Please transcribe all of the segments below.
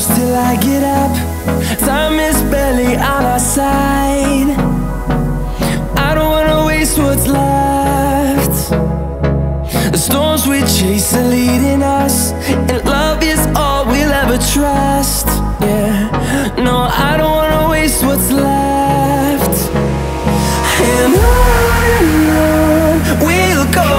close till I get up. Time is barely on our side. I don't wanna waste what's left. The storms we chase are leading us, and love is all we'll ever trust. Yeah, no, I don't wanna waste what's left. And on we'll go,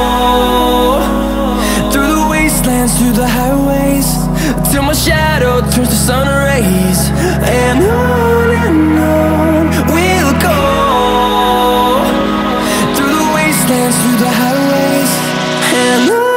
through the wastelands, through the highways, till my shadow turns to sun rays. And on we'll go, through the wastelands, through the highways, and on.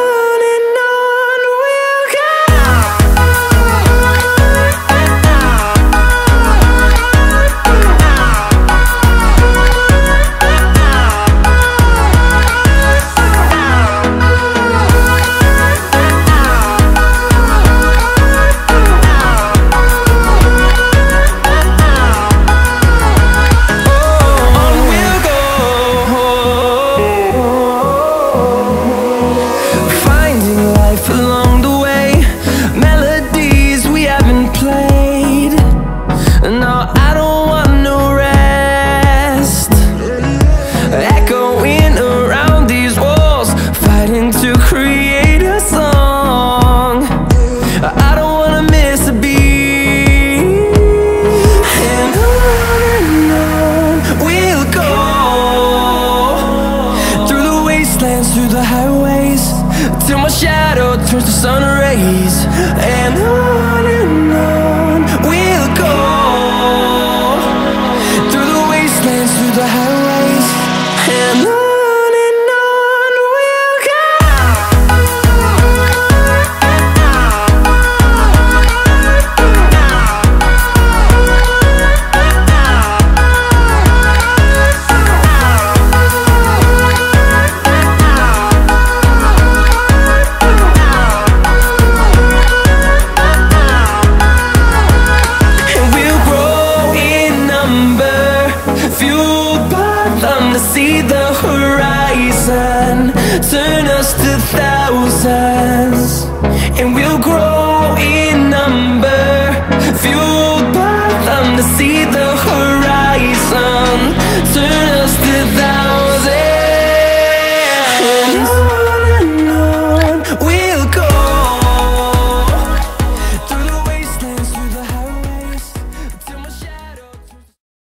Through the highways, till my shadow turns to sun rays. And on we'll go, through the wastelands, through the highways, and on. See the horizon turn us to thousands, and we'll grow in number, fueled by them to see the